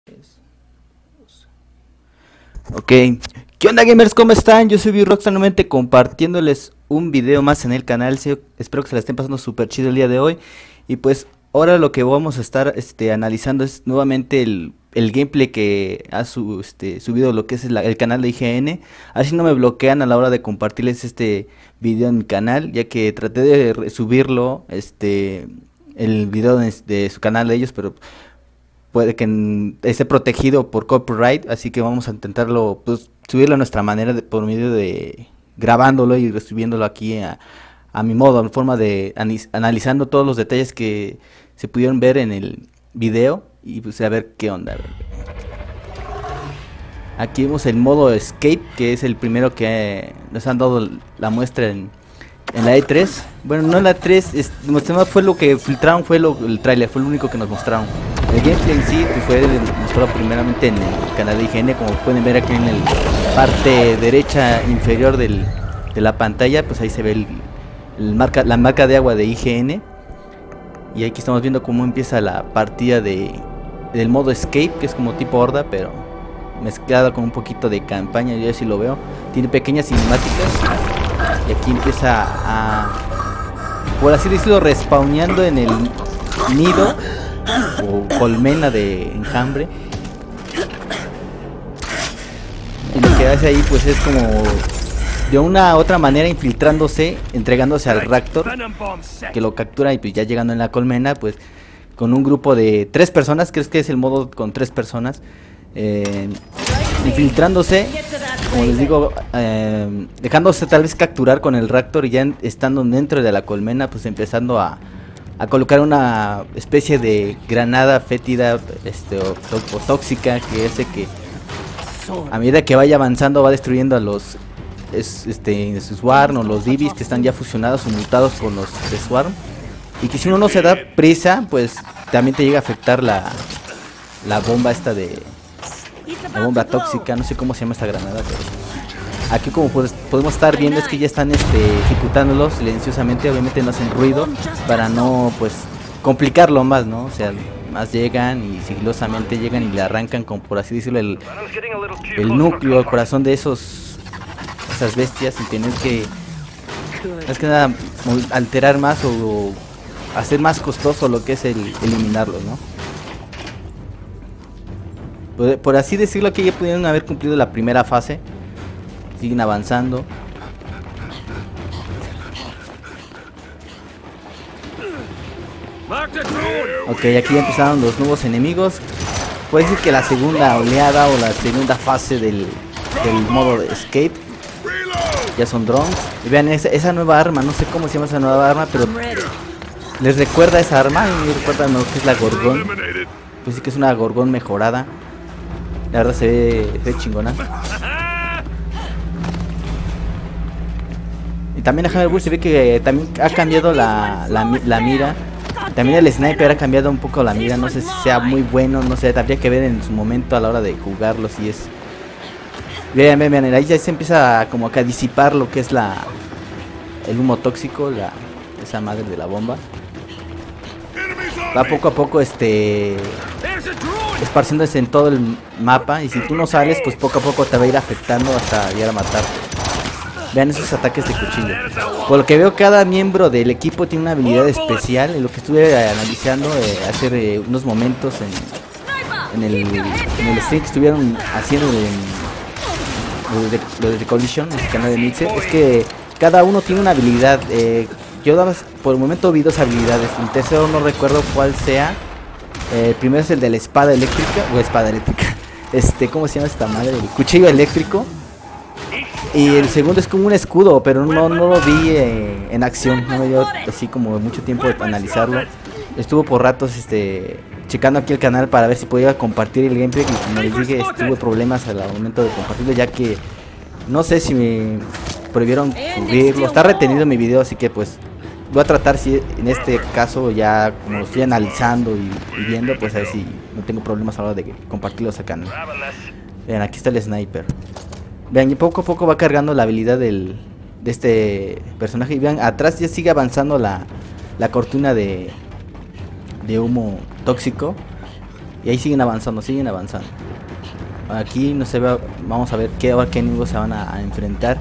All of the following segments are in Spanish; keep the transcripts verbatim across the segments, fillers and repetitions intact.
Ok, ¿qué onda gamers? ¿Cómo están? Yo soy V-Rockstar, nuevamente compartiéndoles un video más en el canal. Sí, espero que se la estén pasando súper chido el día de hoy. Y pues ahora lo que vamos a estar este, analizando es nuevamente el, el gameplay que ha su, este, subido lo que es el, el canal de I G N. Así no me bloquean a la hora de compartirles este video en mi canal, ya que traté de subirlo, este, el video de, de su canal de ellos, pero puede que esté protegido por copyright, así que vamos a intentarlo, pues, subirlo a nuestra manera, de, por medio de grabándolo y subiéndolo aquí a, a mi modo, en forma de analizando todos los detalles que se pudieron ver en el video y pues a ver qué onda. Aquí vemos el modo Escape, que es el primero que nos han dado la muestra en, en la E tres. Bueno, no en la E tres, es, fue lo que filtraron, fue lo, el tráiler, fue lo único que nos mostraron. El gameplay en sí pues, fue mostrado primeramente en el canal de I G N, como pueden ver aquí en la parte derecha inferior del, de la pantalla, pues ahí se ve el, el marca, la marca de agua de I G N. Y aquí estamos viendo cómo empieza la partida de, del modo Escape, que es como tipo horda, pero mezclado con un poquito de campaña. Yo así lo veo, tiene pequeñas cinemáticas. Y aquí empieza a, por así decirlo, respawneando en el nido o colmena de enjambre. Y lo que hace ahí pues es como de una u otra manera infiltrándose, entregándose al Raptor, que lo captura y pues ya llegando en la colmena pues con un grupo de tres personas, creo que es el modo con tres personas, eh, infiltrándose, como les digo, eh, dejándose tal vez capturar con el Raptor y ya en, estando dentro de la colmena pues empezando a a colocar una especie de granada fétida, este, o, o tóxica, que hace que a medida que vaya avanzando va destruyendo a los es, este, Swarm o los Divis que están ya fusionados o mutados con los de Swarm, y que si uno no se da prisa pues también te llega a afectar la, la bomba esta de la bomba tóxica, no sé cómo se llama esta granada, pero aquí como pues, podemos estar viendo es que ya están este, ejecutándolos silenciosamente, obviamente no hacen ruido para no pues complicarlo más, ¿no? O sea, más llegan y sigilosamente llegan y le arrancan con, por así decirlo, el, el núcleo, el corazón de esos esas bestias, sin tener que más que nada alterar más o, o hacer más costoso lo que es el eliminarlos, ¿no? Por, por así decirlo, que ya pudieron haber cumplido la primera fase. Siguen avanzando. Ok, aquí ya empezaron los nuevos enemigos. Puede decir que la segunda oleada o la segunda fase del, del modo de Escape ya son drones. Y vean esa, esa nueva arma, no sé cómo se llama esa nueva arma, pero les recuerda esa arma. Y me recuerda lo que es la Gorgón. Pues sí que es una Gorgón mejorada. La verdad se ve, se ve chingona. Y también a Hammerburg se ve que también ha cambiado la, la, la mira. También el sniper ha cambiado un poco la mira. No sé si sea muy bueno, no sé, habría que ver en su momento a la hora de jugarlo si es. Vean, vean, vean, ahí ya se empieza a, como que a disipar lo que es la el humo tóxico, la esa madre de la bomba. Va poco a poco este esparciéndose en todo el mapa. Y si tú no sales, pues poco a poco te va a ir afectando hasta llegar a matarte. Vean esos ataques de cuchillo. Por lo que veo, cada miembro del equipo tiene una habilidad especial. En lo que estuve analizando eh, hace eh, unos momentos en, en, el, en el stream que estuvieron haciendo de, de, de, de Collision, en el canal de Mixer, es que cada uno tiene una habilidad. Eh, yo daba, por el momento vi dos habilidades. El tercero no recuerdo cuál sea. Eh, el primero es el de la espada eléctrica. O espada eléctrica. Este, ¿cómo se llama esta madre? El cuchillo eléctrico. Y el segundo es como un escudo, pero no, no lo vi eh, en acción. No me dio así como mucho tiempo de analizarlo. Estuvo por ratos este, checando aquí el canal para ver si podía compartir el gameplay. Y como les dije, tuve problemas al momento de compartirlo, ya que no sé si me prohibieron subirlo. Está retenido mi video, así que pues voy a tratar, si en este caso ya como lo estoy analizando y, y viendo, pues a ver si no tengo problemas a la hora de compartirlos acá, ¿no? Vean, aquí está el sniper. Vean, y poco a poco va cargando la habilidad del, de este personaje. Y vean, atrás ya sigue avanzando la, la cortina de, de humo tóxico. Y ahí siguen avanzando, siguen avanzando. Aquí no se ve, vamos a ver qué, ahora qué enemigos se van a, a enfrentar.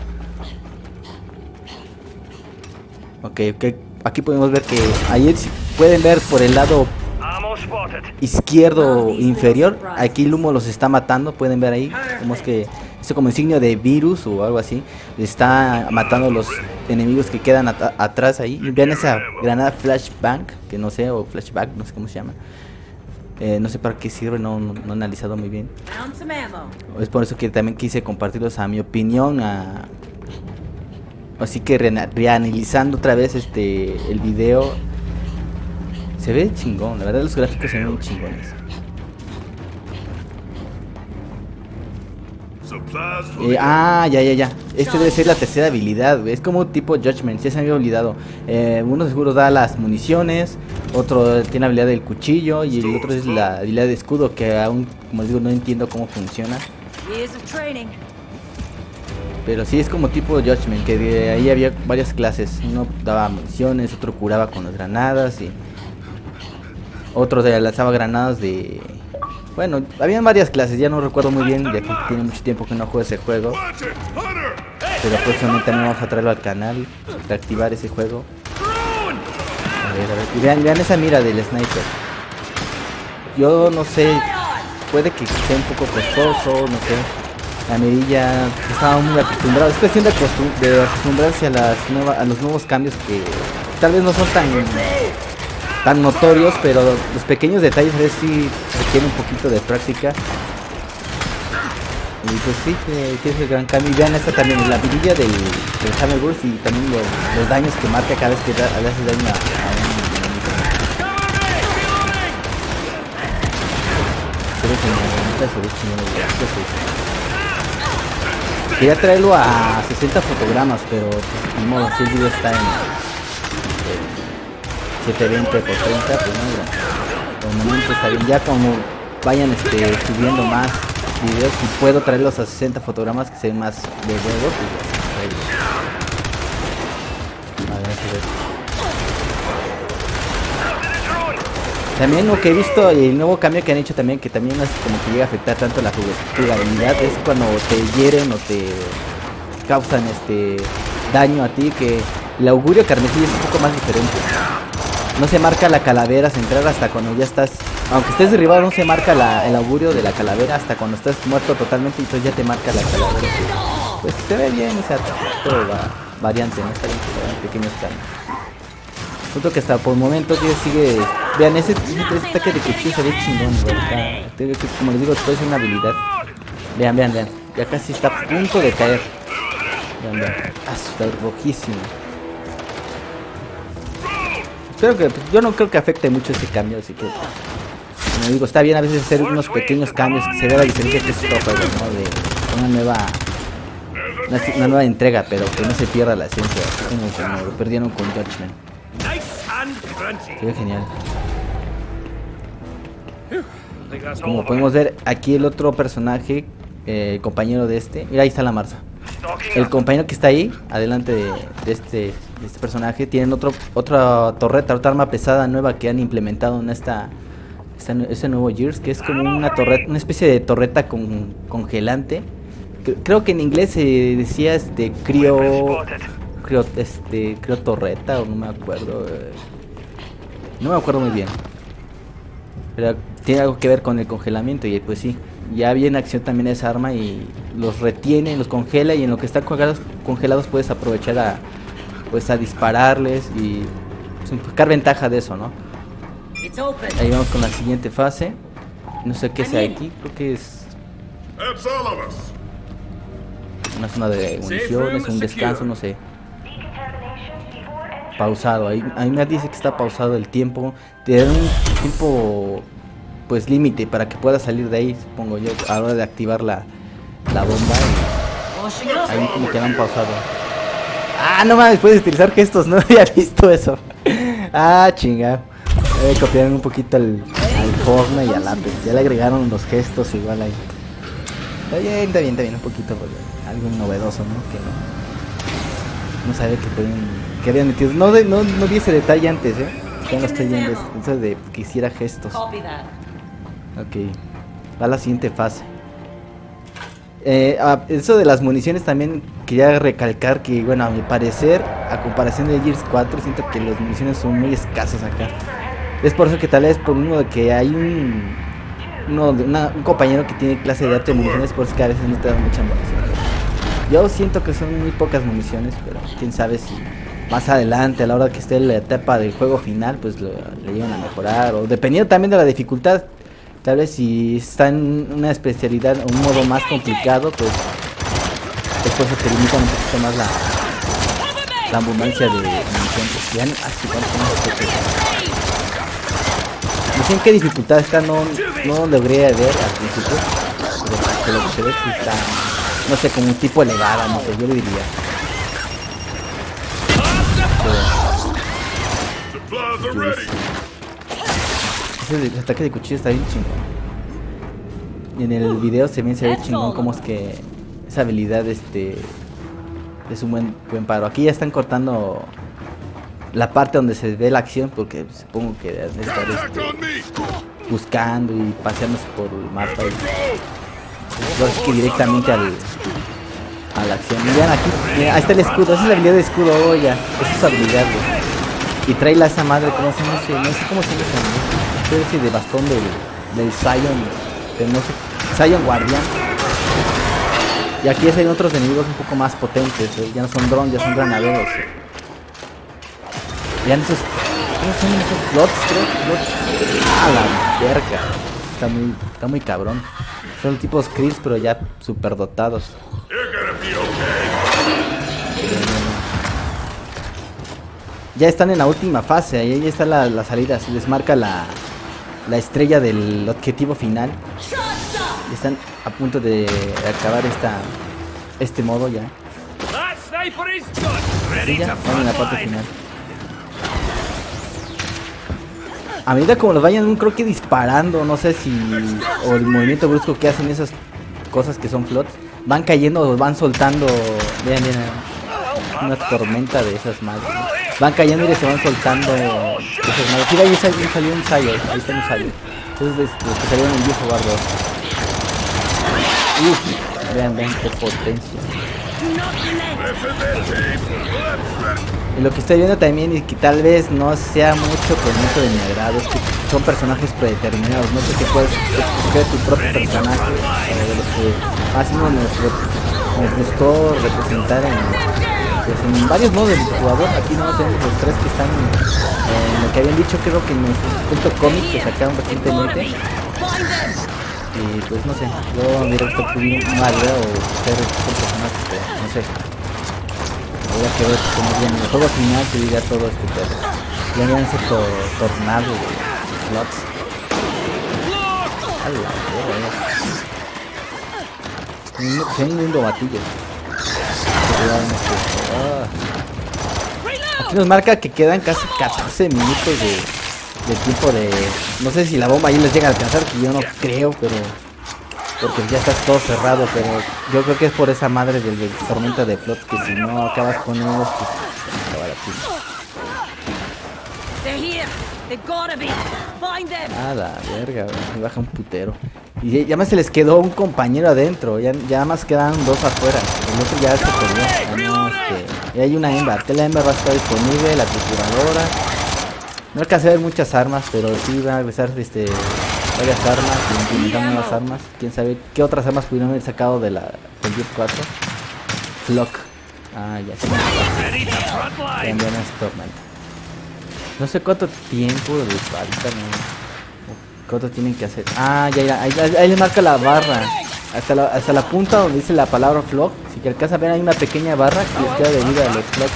Ok, ok, aquí podemos ver que ahí pueden ver por el lado izquierdo inferior, aquí el humo los está matando, pueden ver ahí, como es que esto como insignia de virus o algo así, está matando los enemigos que quedan at atrás ahí. Y vean esa granada flashbang, que no sé, o flashback, no sé cómo se llama. Eh, no sé para qué sirve, no, no, no he analizado muy bien. Es por eso que también quise compartirlos a mi opinión. A... Así que re reanalizando otra vez este el video. Se ve chingón, la verdad los gráficos se ven chingones. Eh, ah, ya, ya, ya. Este debe ser la tercera habilidad, es como tipo Judgment, ya se me había olvidado. Eh, uno seguro da las municiones, otro tiene la habilidad del cuchillo y el otro es la habilidad de escudo, que aún, como les digo, no entiendo cómo funciona. Pero sí es como tipo Judgment, que de ahí había varias clases. Uno daba municiones, otro curaba con las granadas y otro lanzaba granadas de... Bueno, habían varias clases, ya no recuerdo muy bien, ya que tiene mucho tiempo que no juego ese juego. Pero próximamente también vamos a traerlo al canal, reactivar ese juego. A ver, a ver, y vean, vean esa mira del sniper. Yo no sé, puede que sea un poco costoso, no sé. La mirilla, estaba muy acostumbrado, es cuestión de, acostum de acostumbrarse a, las nueva a los nuevos cambios que tal vez no son tan... tan notorios, pero los pequeños detalles a veces sí requieren un poquito de práctica. Y pues sí, que, que es el gran cambio. Y vean esta también, la virilla del, del Hammerburst y también los, los daños que marca cada vez que da, le hace daño a, a un enemigo. Se ve genial, se ve chingón. Quería traerlo a sesenta fotogramas, pero pues, ni modo, si el video está en setecientos veinte por treinta, pues no, por el momento está bien. Ya como vayan este, subiendo más videos y puedo traerlos a sesenta fotogramas que se ven más de huevo, pues ya, a ver, a ver. También lo que he visto, el nuevo cambio que han hecho también, que también no es como que llega a afectar tanto la jugabilidad, es cuando te hieren o te causan este daño a ti, que el augurio carmesí es un poco más diferente. No se marca la calavera central hasta cuando ya estás, aunque estés derribado, no se marca la, el augurio de la calavera hasta cuando estás muerto totalmente, y entonces ya te marca la calavera. Pues se ve bien, o sea, todo va variante, no está bien, pequeños cambios. Siento que hasta por el momento que sigue. Vean, ese, ese ataque de cuchillo se ve chingón, ¿verdad? Como les digo, puede ser una habilidad. Vean, vean, vean. Ya casi está a punto de caer. Vean, vean. Ah, está rojísimo. Espero que. Pues, yo no creo que afecte mucho ese cambio, así que. Como digo, está bien a veces hacer unos pequeños cambios, que se vea la diferencia que es todo juego, ¿no? De una nueva. Una, una nueva entrega, pero que no se pierda la esencia. Como, como lo perdieron con Judgment. Se ve genial. Como podemos ver aquí el otro personaje, eh, el compañero de este. Mira, ahí está la Marza. El compañero que está ahí, adelante de, de, este, de este personaje, tienen otro, otra torreta, otra arma pesada nueva que han implementado en esta, esta este nuevo Gears, que es como una torreta, una especie de torreta con, congelante. Creo que en inglés se decía este crio, crio, este, crio torreta, o no me acuerdo. Eh, no me acuerdo muy bien. Pero tiene algo que ver con el congelamiento y pues sí, ya viene en acción también esa arma y los retiene, los congela, y en lo que están congelados, congelados puedes aprovechar a pues a dispararles y pues, sacar ventaja de eso, ¿no? Ahí vamos con la siguiente fase. No sé qué sea aquí, creo que es una zona de municiones, un descanso, no sé. Pausado, ahí, ahí me dice que está pausado el tiempo. Te dan un tiempo pues límite para que puedas salir de ahí, supongo yo, a la hora de activar la, la bomba. Y ahí como que lo han pausado. Ah, no mames, puedes utilizar gestos, no había visto eso. Ah, chinga. Eh, copiaron un poquito al, al Fortnite y al Apex. Ya le agregaron los gestos igual ahí. Está bien, está bien, está bien, un poquito, algo novedoso, ¿no? Que no, no sabía que pueden, que habían metido. No, de, no, no vi ese detalle antes, ¿eh? Ya no estoy viendo eso de que hiciera gestos. Ok. Va a la siguiente fase. Eh, ah, eso de las municiones también quería recalcar que, bueno, a mi parecer, a comparación de Gears cuatro, siento que las municiones son muy escasas acá. Es por eso que tal vez por uno de que hay un, uno de una, un compañero que tiene clase de arte de municiones, por eso que a veces no te dan mucha munición. Yo siento que son muy pocas municiones, pero quién sabe si más adelante, a la hora que esté en la etapa del juego final, pues lo, le llegan a mejorar, o dependiendo también de la dificultad. Tal vez si está en una especialidad o un modo más complicado, pues es por eso que limitan un poquito más la, la abundancia de municiones. Vean así cuánto. No sé en qué dificultad está, no, no logré ver al principio, pero lo que se ve que está, no sé, como un tipo elevada, no sé, yo le diría. Pero, el ataque de cuchillo está bien chingón. Y en el video se ve, se ve chingón como es que esa habilidad este es un buen, buen paro. Aquí ya están cortando la parte donde se ve la acción, porque supongo que deben estar este, buscando y paseándose por el mapa. Y así que directamente al, a la acción. Miren aquí, miren, ahí está el escudo. Esa es la habilidad de escudo, oh, ya. Esa es su habilidad, güey. Y trae la esa madre, ¿cómo se llama? No sé cómo se llama. Especie de bastón del, del Zion, de no sé, Zion Guardian. Y aquí ya hay otros enemigos un poco más potentes, ¿eh? Ya no son drones, ya son granaderos. ¿eh? Ya esos, ¿cómo son esos flots, creo? Flots. Ah, la verga. Está muy, está muy cabrón. Son tipos Krills, pero ya super dotados. Ya están en la última fase, ahí está la, la salida, se les marca la, la estrella del objetivo final. Están a punto de acabar esta este modo ya. Sí, ya están en la parte final. A medida como los vayan, creo que disparando, no sé si, o el movimiento brusco que hacen esas cosas que son flots, van cayendo o van soltando. Vean, vean, una tormenta de esas madres, ¿no? Van cayendo y se van soltando esas madres. Sí, ahí salió, salió un Sayo, ahí está un Sayo. Entonces los que salieron en Gears of War dos. Uf, vean, vean qué potencia. Y lo que estoy viendo también y que tal vez no sea mucho con mucho de mi agrado es que son personajes predeterminados, no sé qué puedes escoger tu propio personaje, eh, de los que más o menos nos gustó representar en, pues, en varios modos del jugador. Aquí no tenemos los tres que están en, en lo que habían dicho, creo que en el punto cómic que sacaron recientemente. Y pues no sé, yo directo fui una idea o ser un personaje, pero no sé. Habría que ver cómo viene el juego final, se diría todo este perro. Ya habían ese to tornado de slots. A la verga. Se ven lindo batillos. Aquí nos marca que quedan casi catorce minutos de de tiempo de... No sé si la bomba ahí les llega a alcanzar, que yo no creo, pero... Porque ya está todo cerrado, pero yo creo que es por esa madre del, del tormenta de flot, que si no acabas con ellos, pues... acabar aquí. Ah, la verga, me baja un putero. Y ya más se les quedó un compañero adentro, ya, ya más quedan dos afuera. El otro ya se perdió. Ah, no, este, y hay una hembra, que la hembra va a estar disponible, la trituradora. No alcancé a ver muchas armas, pero sí van a regresar este, varias armas y implementar nuevas armas. Quién sabe qué otras armas pudieron haber sacado de la del Gears cuatro. Flock. Ah, ya sé. También es Torment. No sé cuánto tiempo de disparita, no. ¿Cuánto tienen que hacer? Ah, ya, ya. Ahí, ahí, ahí le marca la barra. Hasta la, hasta la punta donde dice la palabra Flock. Si que alcanza a ver, hay una pequeña barra que les queda de vida a los Flock.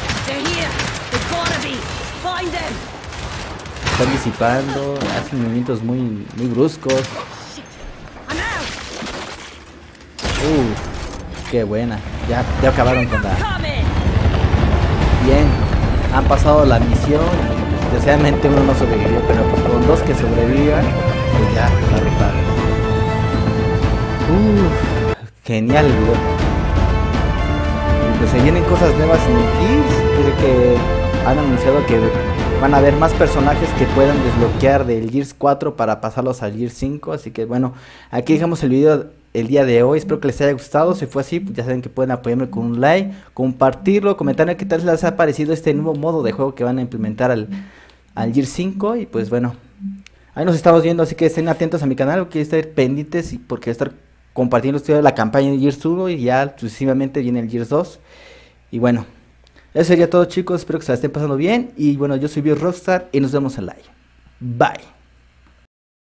Están disipando, hacen movimientos muy, muy bruscos. Uh, qué buena. Ya, ya acabaron con la... Bien, han pasado la misión. Desgraciadamente uno no sobrevivió, pero pues con dos que sobrevivan, pues ya la rifaron. Uh, genial el video. Y pues se vienen cosas nuevas en Gears. Creo que han anunciado que van a haber más personajes que puedan desbloquear del Gears cuatro para pasarlos al Gears cinco. Así que bueno, aquí dejamos el video el día de hoy. Espero que les haya gustado. Si fue así, pues ya saben que pueden apoyarme con un like, compartirlo, comentarme qué tal les ha parecido este nuevo modo de juego que van a implementar al, al Gears cinco. Y pues bueno, ahí nos estamos viendo, así que estén atentos a mi canal, que estén pendientes y porque voy a estar compartiendo ustedes la campaña de Gears uno y ya sucesivamente viene el Gears dos. Y bueno, eso sería todo, chicos. Espero que se la estén pasando bien. Y bueno, yo soy BioRockstar y nos vemos en live. Bye.